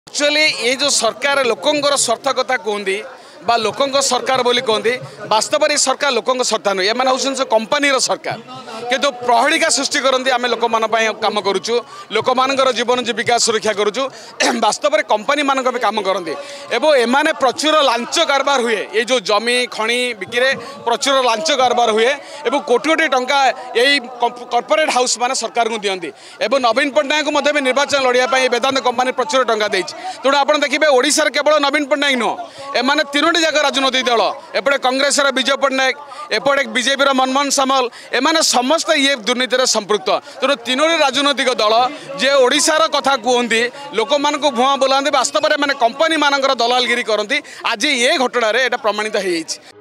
Actually ये जो सरकार लोकंर स्वार्थ कथा कहती बा लोकंक सरकार बोली कहती वास्तव में सरकार लोकंक सरकार नुहे एम हूँ कंपानी सरकार किंतु प्रहड़िका सृष्टि करती आम लोक कम करुचु लोक जीवन जीविका सुरक्षा करुचु वास्तव में कंपानी मान कम करती एवं एमाने प्रचुर लांच कारबार हुए ये जो जमी खଣି बिक्री प्रचुर लांच कारबार हुए एवं कोटी कोटी टंका यही कॉर्पोरेट हाउस मान सरकार को दिखती एवं नवीन पट्टनायक भी निर्वाचन लड़ाई वेदांत कंपानी प्रचुर टंका देती तेणु आप देखिए ओडिशा केवल नवीन पट्टनायक नुह एमाने तीनोटी जाक राजनैतिक दल एपटे कांग्रेस विजय पट्टनायक एपटे बीजेपी मनमोहन सामल एमाने समस्त ये दुर्नीति संपृक्त तेणु तीनोटी राजनैतिक दल जे ओडिशार कथा कहते लोक मान भुआ बुलाती वास्तव में कंपानी मान दलालगिरी करती आज ये घटना प्रमाणित हो।